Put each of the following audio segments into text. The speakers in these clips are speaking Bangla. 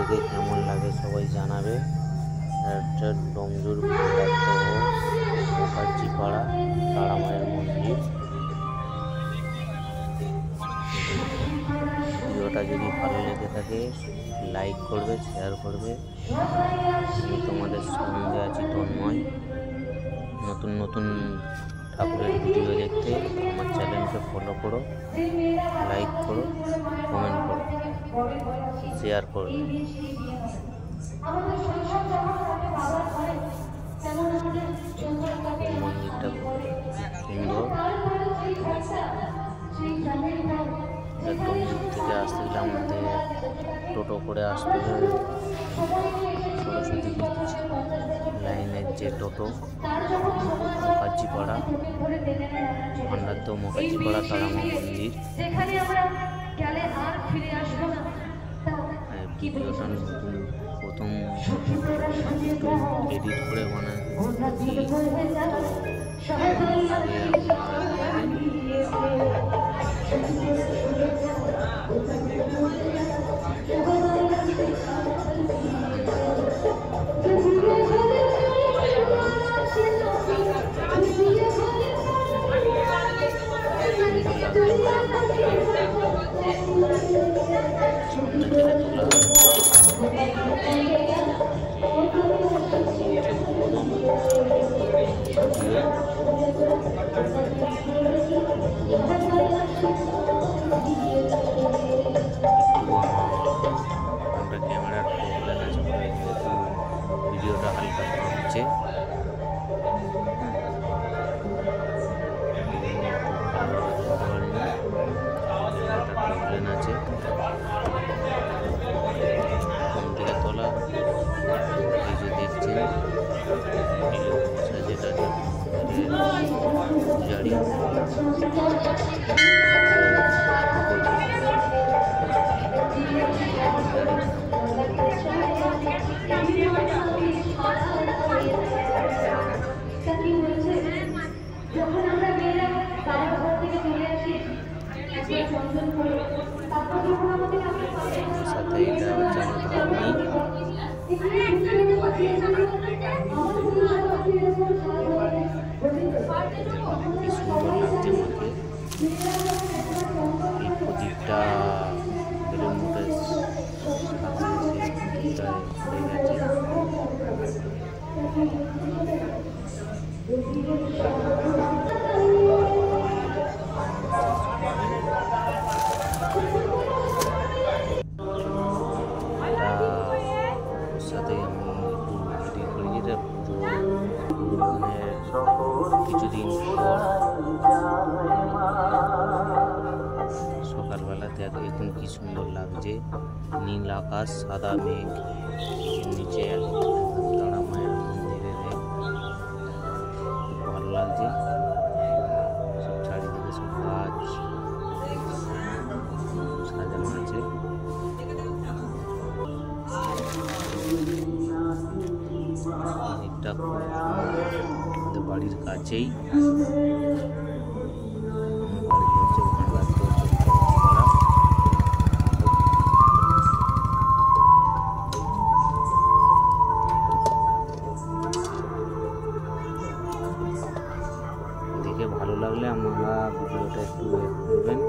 দেখে কেমন লাগে সবাই জানাবে। একটা ডোমজুর মুখার্জিপাড়া তারা মায়ের মন্দির। ভিডিওটা যদি ভালো লেগে থাকে লাইক করবে, শেয়ার করবে। আমি তোমাদের সঙ্গে আছি তন্ময়। নতুন নতুন ঠাকুরের ভিডিও দেখতে আমার চ্যানেলকে ফলো করো, লাইক করো, কমেন্ট করো, শেয়ার করো। মন্দিরটা সুন্দর। ডোমজুর থেকে আসতে গেলে আমাদের টোটো করে আসতে হবে সরস্বতী ব্রিজ লাইনের যে টোটো, মুখার্জিপাড়া ভান্ডারদেও মুখার্জিপাড়া তারামা মন্দির। ভিডিওটা নতুন প্রথম এডিট করে বানাচ্ছি, ক্যামেরার প্রবলেম আছে, ভিডিওটা হালকা থামছে। প্রবলেম আছে থেকে তোলা। এই যে দেখছেন যেটা পূজারি সাথে এটা হচ্ছে আমার ভাগ্নি। কি সুন্দর লাগছে মাকে। এই প্রদীপটা বেলুন মঠের হয়ে গেছে। সাথে আমি একটু এডিট করি, যেটা কিছুদিন পর সকালবেলা দেখো এখন কি সুন্দর লাগছে। নীল আকাশ, সাদা মেঘ, নিচে তারা মায়ের মন্দিরে খুব ভালো লাগছে। সব চারিদিকে সব গাছ সাজানো আছে। মন্দিরটা খুব আমাদের বাড়ির কাছেই। বাড়ি হচ্ছে দেখে ভালো লাগলে আমরা ভিডিওটা একটু করবেন।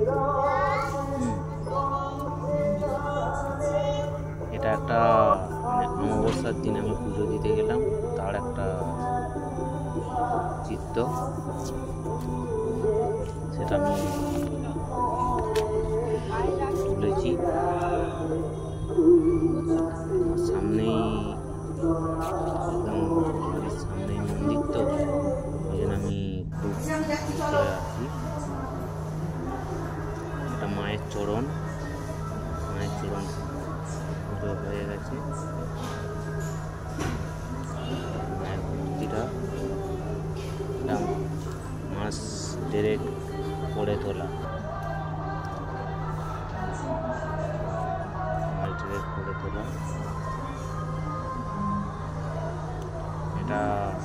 এটা একটা অমাবস্যার দিন আমি পুজো দিতে গেলাম, তার একটা চিত্র, সেটা আমি তুলেছি। সামনেই সামনেই মন্দির, তো ওই জন্য আমি খুব চলে আসছি। এটা মায়ের চরণ পুজো হয়ে গেছে। মায়ের মূর্তিটা মাস দেড়েক করে তোলা, এটা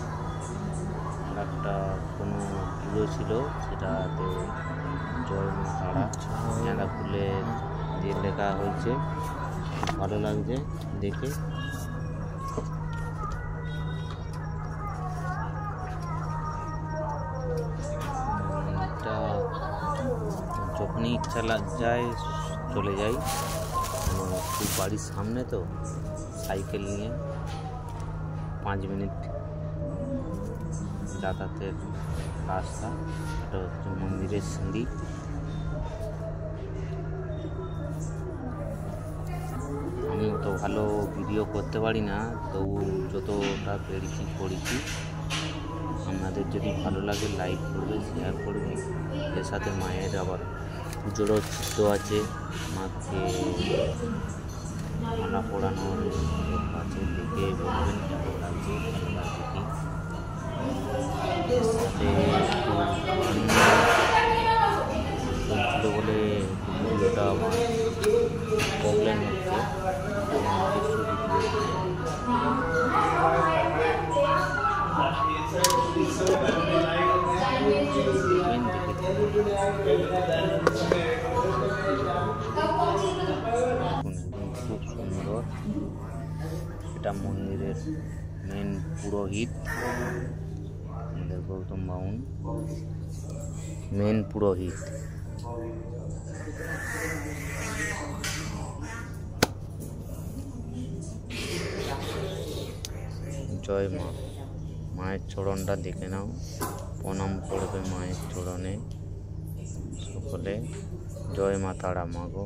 একটা কোনো পুজো ছিল, সেটাতে জয় মা তারা গাঁদা ফুলে দিয়ে লেখা হয়েছে। ভালো লাগছে দেখে। এটা যখনই ইচ্ছা যায় চলে যাই, খুব বাড়ির সামনে তো, সাইকেল নিয়ে 5 মিনিট যাতায়াতের রাস্তা। এটা হচ্ছে মন্দিরের সিঁড়ি। আমি অত ভালো ভিডিও করতে পারি না, তবু যতটা পেরেছি করেছি। আপনাদের যদি ভালো লাগে লাইক করবে, শেয়ার করবে। এর সাথে মায়ের আবার পুজোরও চিত্র আছে, মাকে মালা পড়ানোর আছে, দেখে বলবেন কেমন লাগছে, ভালো লাগছে কি। এর সাথে একটু চলছিল বলে ভিডিওটা আমার প্রবলেম হচ্ছে। খুব সুন্দর। এটা মন্দিরের মেন পুরোহিত, আমাদের গৌতম বাউন মেন পুরোহিত। জয় মা। মায়ের চরণটা দেখে নাও, প্রণাম করবে মায়ের চরণে সকলে। জয় মা তারা মা গো।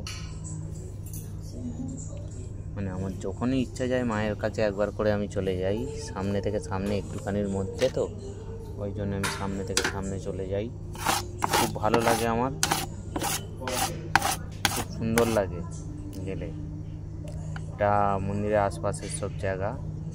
মানে আমার যখনই ইচ্ছা যায় মায়ের কাছে একবার করে আমি চলে যাই। সামনে থেকে সামনে একটুখানির মধ্যে তো, ওই জন্য আমি সামনে থেকে সামনে চলে যাই। খুব ভালো লাগে আমার, খুব সুন্দর লাগে গেলে। এটা মন্দিরের আশপাশের সব জায়গা।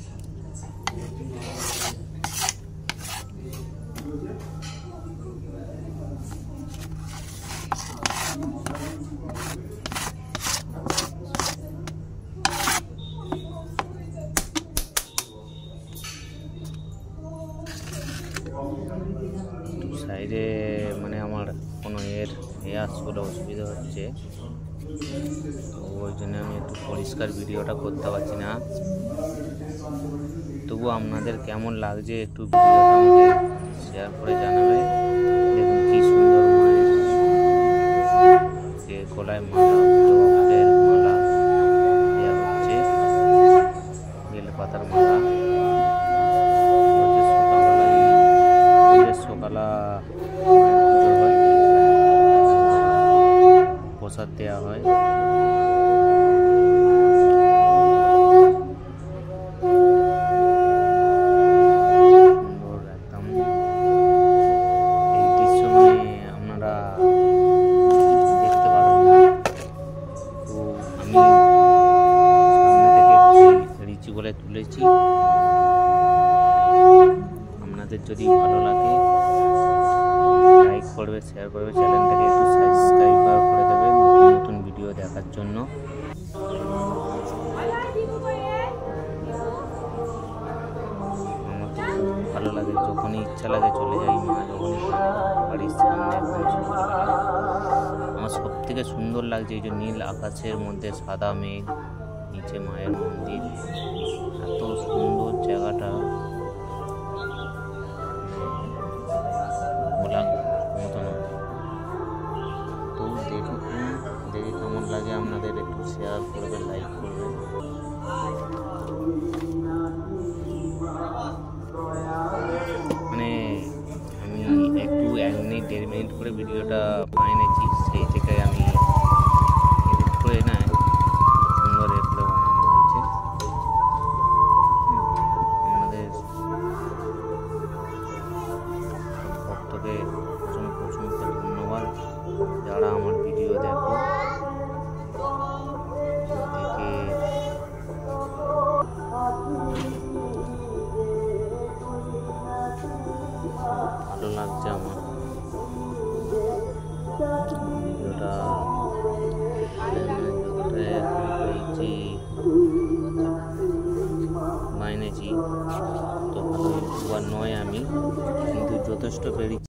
সাইডে মানে আমার কোনো আসলে অসুবিধা হচ্ছে, তো ওই জন্য আমি একটু পরিষ্কার ভিডিওটা করতে পারছি না। তবু আপনাদের কেমন লাগছে একটু ভিডিওটা আমাকে শেয়ার করে জানাবে। দেখুন কি সুন্দর মায়ের গলায় মালা, জবার মালা দেওয়া হচ্ছে, বেলপাতার মালা। সকালবেলা পুজো হয়, প্রসাদ দেওয়া হয়। সুন্দর একদম এই দৃশ্য আপনারা দেখতে পাবেন না। তো আমি সামনে থেকে রিচি বলে তুলেছি। আপনাদের যদি ভালো লাগে লাইক করবে, শেয়ার করবে, চ্যানেলটাকে একটু সাবস্ক্রাইব করে দেবে নতুন নতুন ভিডিও দেখার জন্য। আমার তো খুব ভালো লাগে, যখনই ইচ্ছা লাগে চলে যাই। মা যখনই বাড়ির সামনে একদম সকালবেলা আমার সব থেকে সুন্দর লাগছে এই যে নীল আকাশের মধ্যে সাদা মেঘ, নিচে মায়ের মন্দির। এত সুন্দর জায়গাটা বলার মতো না। তো দেখে কেমন লাগে আপনাদের একটু শেয়ার করবে, লাইক করবে। মানে আমি একটু 1 মিনিট 1.5 মিনিট করে ভিডিওটা বানিয়ে নিয়েছি, সেই থেকে আমি এডিট করে না সুন্দর করে বানানো হয়েছে। আমাদের ভক্তদের অসংখ্য ধন্যবাদ যারা আমার ভিডিও দেখো, দেখে ভালো লাগছে আমার।